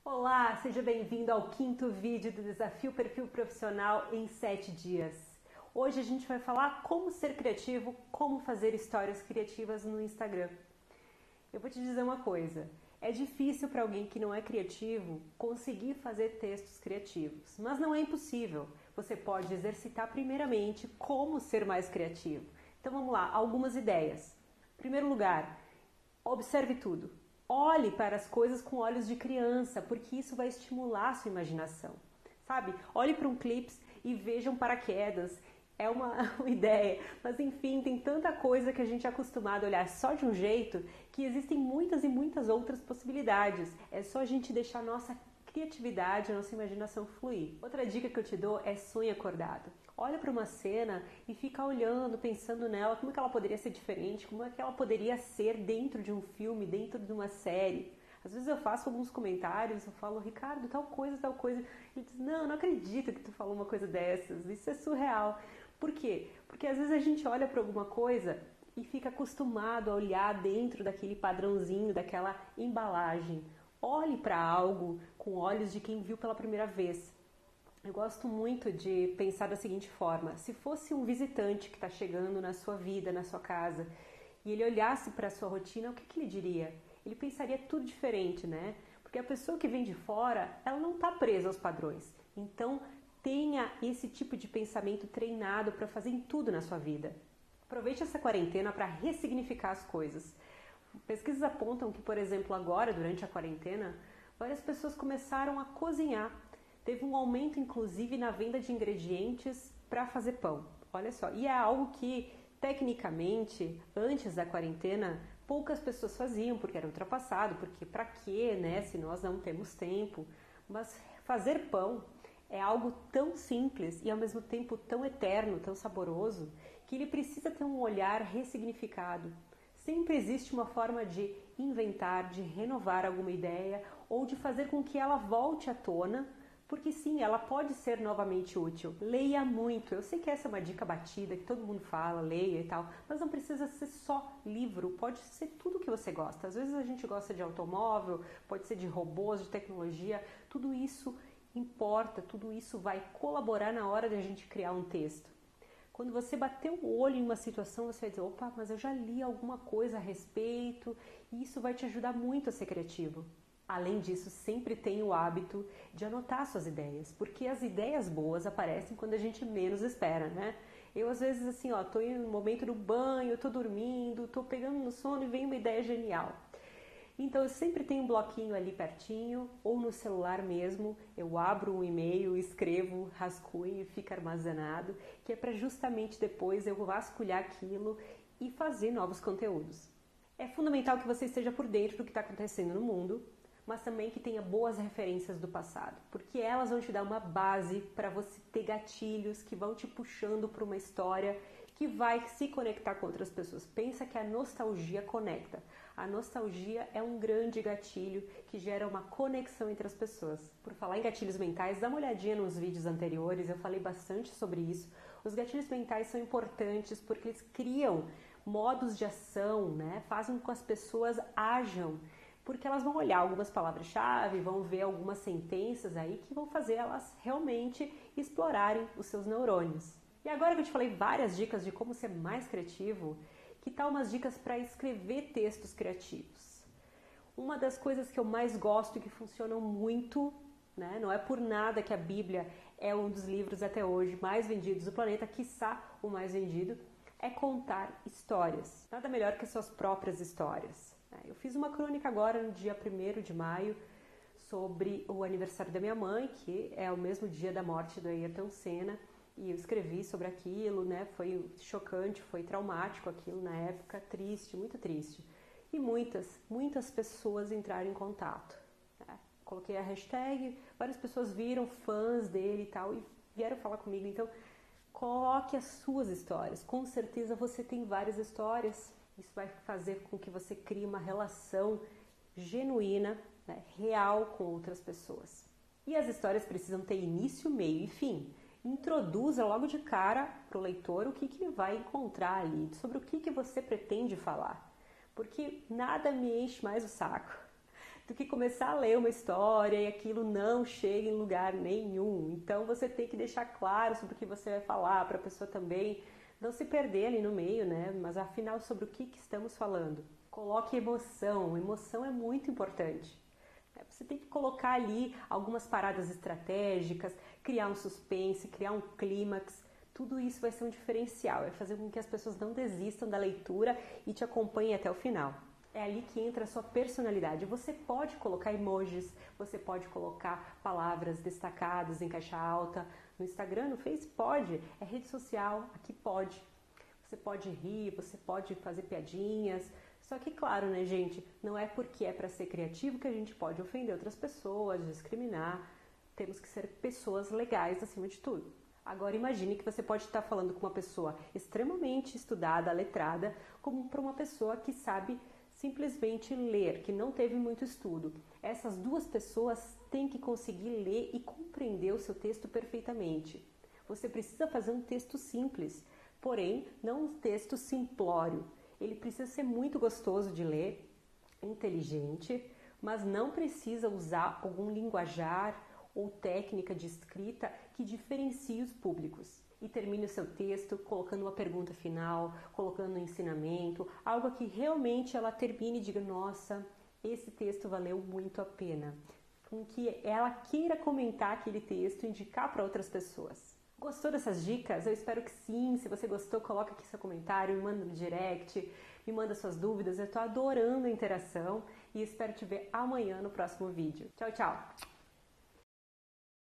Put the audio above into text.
Olá, seja bem-vindo ao quinto vídeo do Desafio Perfil Profissional em 7 dias. Hoje a gente vai falar como ser criativo, como fazer histórias criativas no Instagram. Eu vou te dizer uma coisa, é difícil para alguém que não é criativo conseguir fazer textos criativos, mas não é impossível. Você pode exercitar primeiramente como ser mais criativo. Então vamos lá, algumas ideias. Em primeiro lugar, observe tudo. Olhe para as coisas com olhos de criança, porque isso vai estimular a sua imaginação. Sabe? Olhe para um clipe e veja um paraquedas. É uma ideia, mas enfim, tem tanta coisa que a gente é acostumado a olhar só de um jeito que existem muitas e muitas outras possibilidades. É só a gente deixar a nossa criatividade, a nossa imaginação fluir. Outra dica que eu te dou é sonhe acordado. Olha para uma cena e fica olhando, pensando nela, como é que ela poderia ser diferente, como é que ela poderia ser dentro de um filme, dentro de uma série. Às vezes eu faço alguns comentários, eu falo, Ricardo, tal coisa, tal coisa. Ele diz, não acredito que tu falou uma coisa dessas, isso é surreal. Por quê? Porque às vezes a gente olha para alguma coisa e fica acostumado a olhar dentro daquele padrãozinho, daquela embalagem. Olhe para algo com olhos de quem viu pela primeira vez. Eu gosto muito de pensar da seguinte forma, se fosse um visitante que está chegando na sua vida, na sua casa, e ele olhasse para a sua rotina, o que ele diria? Ele pensaria tudo diferente, né? Porque a pessoa que vem de fora, ela não está presa aos padrões. Então, tenha esse tipo de pensamento treinado para fazer em tudo na sua vida. Aproveite essa quarentena para ressignificar as coisas. Pesquisas apontam que, por exemplo, agora, durante a quarentena, várias pessoas começaram a cozinhar. Teve um aumento, inclusive, na venda de ingredientes para fazer pão. Olha só, e é algo que, tecnicamente, antes da quarentena, poucas pessoas faziam, porque era ultrapassado, porque para quê, né, se nós não temos tempo. Mas fazer pão é algo tão simples e, ao mesmo tempo, tão eterno, tão saboroso, que ele precisa ter um olhar ressignificado. Sempre existe uma forma de inventar, de renovar alguma ideia ou de fazer com que ela volte à tona, porque sim, ela pode ser novamente útil. Leia muito. Eu sei que essa é uma dica batida, que todo mundo fala, leia e tal, mas não precisa ser só livro, pode ser tudo que você gosta. Às vezes a gente gosta de automóvel, pode ser de robôs, de tecnologia, tudo isso importa, tudo isso vai colaborar na hora de a gente criar um texto. Quando você bater o olho em uma situação, você vai dizer, opa, mas eu já li alguma coisa a respeito, e isso vai te ajudar muito a ser criativo. Além disso, sempre tenha o hábito de anotar suas ideias, porque as ideias boas aparecem quando a gente menos espera, né? Eu, às vezes, assim, ó, tô em um momento do banho, tô dormindo, tô pegando no sono e vem uma ideia genial. Então, eu sempre tenho um bloquinho ali pertinho, ou no celular mesmo, eu abro um e-mail, escrevo, rascunho e fica armazenado, que é para justamente depois eu vasculhar aquilo e fazer novos conteúdos. É fundamental que você esteja por dentro do que está acontecendo no mundo, mas também que tenha boas referências do passado, porque elas vão te dar uma base para você ter gatilhos que vão te puxando para uma história que vai se conectar com outras pessoas. Pensa que a nostalgia conecta. A nostalgia é um grande gatilho que gera uma conexão entre as pessoas. Por falar em gatilhos mentais, dá uma olhadinha nos vídeos anteriores, eu falei bastante sobre isso. Os gatilhos mentais são importantes porque eles criam modos de ação, né? Fazem com que as pessoas ajam, porque elas vão olhar algumas palavras-chave, vão ver algumas sentenças aí que vão fazer elas realmente explorarem os seus neurônios. E agora que eu te falei várias dicas de como ser mais criativo, que tal umas dicas para escrever textos criativos? Uma das coisas que eu mais gosto e que funcionam muito, né? Não é por nada que a Bíblia é um dos livros até hoje mais vendidos do planeta, quiçá o mais vendido, é contar histórias. Nada melhor que suas próprias histórias. Eu fiz uma crônica agora no dia 1º de maio sobre o aniversário da minha mãe, que é o mesmo dia da morte do Ayrton Senna, e eu escrevi sobre aquilo, né? Foi chocante, foi traumático aquilo na época, triste, muito triste. E muitas pessoas entraram em contato. Né? Coloquei a hashtag, várias pessoas viram, fãs dele e tal, e vieram falar comigo. Então, coloque as suas histórias. Com certeza você tem várias histórias. Isso vai fazer com que você crie uma relação genuína, né, real com outras pessoas. E as histórias precisam ter início, meio e fim. Introduza logo de cara para o leitor o que ele vai encontrar ali, sobre o que você pretende falar. Porque nada me enche mais o saco do que começar a ler uma história e aquilo não chega em lugar nenhum. Então você tem que deixar claro sobre o que você vai falar para a pessoa também não se perder ali no meio, né? Mas afinal, sobre o que estamos falando? Coloque emoção. Emoção é muito importante. Você tem que colocar ali algumas paradas estratégicas, criar um suspense, criar um clímax. Tudo isso vai ser um diferencial, vai fazer com que as pessoas não desistam da leitura e te acompanhem até o final. É ali que entra a sua personalidade. Você pode colocar emojis, você pode colocar palavras destacadas em caixa alta. No Instagram, no Face, pode. É rede social, aqui pode. Você pode rir, você pode fazer piadinhas. Só que, claro, né, gente, não é porque é para ser criativo que a gente pode ofender outras pessoas, discriminar. Temos que ser pessoas legais acima de tudo. Agora imagine que você pode estar falando com uma pessoa extremamente estudada, letrada, como para uma pessoa que sabe simplesmente ler, que não teve muito estudo. Essas duas pessoas têm que conseguir ler e compreender o seu texto perfeitamente. Você precisa fazer um texto simples, porém não um texto simplório. Ele precisa ser muito gostoso de ler, inteligente, mas não precisa usar algum linguajar ou técnica de escrita que diferencie os públicos. E termine o seu texto colocando uma pergunta final, colocando um ensinamento, algo que realmente ela termine e diga, nossa, esse texto valeu muito a pena. Com que ela queira comentar aquele texto e indicar para outras pessoas. Gostou dessas dicas? Eu espero que sim. Se você gostou, coloca aqui seu comentário, me manda no direct, me manda suas dúvidas. Eu estou adorando a interação e espero te ver amanhã no próximo vídeo. Tchau, tchau!